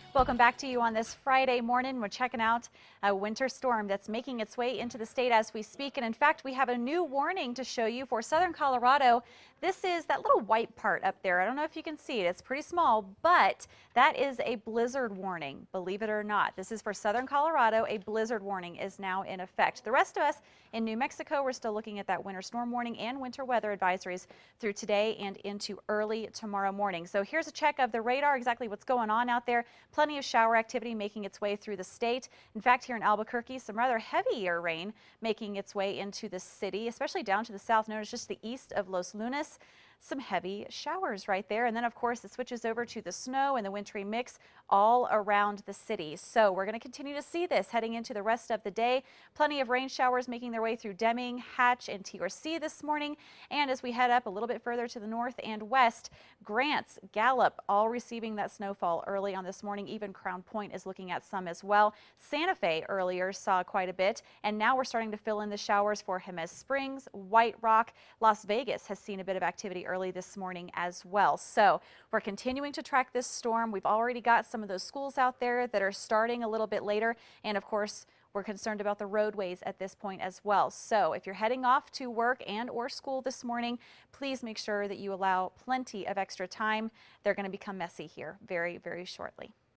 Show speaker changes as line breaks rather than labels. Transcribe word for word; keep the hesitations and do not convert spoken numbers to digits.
Welcome back to you on this Friday morning. We're checking out a winter storm that's making its way into the state as we speak. And in fact, we have a new warning to show you for southern Colorado. This is that little white part up there. I don't know if you can see it. It's pretty small, but that is a blizzard warning, believe it or not. This is for southern Colorado. A blizzard warning is now in effect. The rest of us in New Mexico, we're still looking at that winter storm warning and winter weather advisories through today and into early tomorrow morning. So here's a check of the radar, exactly what's going on out there. Plenty of shower activity making its way through the state. In fact, here in Albuquerque, some rather heavier rain making its way into the city, especially down to the south, known as just the east of Los Lunas. Some heavy showers right there. And then, of course, it switches over to the snow and the wintry mix all around the city. So we're going to continue to see this heading into the rest of the day. Plenty of rain showers making their way through Deming, Hatch, and T R C this morning. And as we head up a little bit further to the north and west, Grants, Gallup, all receiving that snowfall early on this morning. Even Crown Point is looking at some as well. Santa Fe earlier saw quite a bit. And now we're starting to fill in the showers for Jemez Springs, White Rock. Las Vegas has seen a bit of activity early this morning as well. So we're continuing to track this storm. We've already got some of those schools out there that are starting a little bit later. And of course, we're concerned about the roadways at this point as well. So if you're heading off to work and or school this morning, please make sure that you allow plenty of extra time. They're going to become messy here very, very shortly.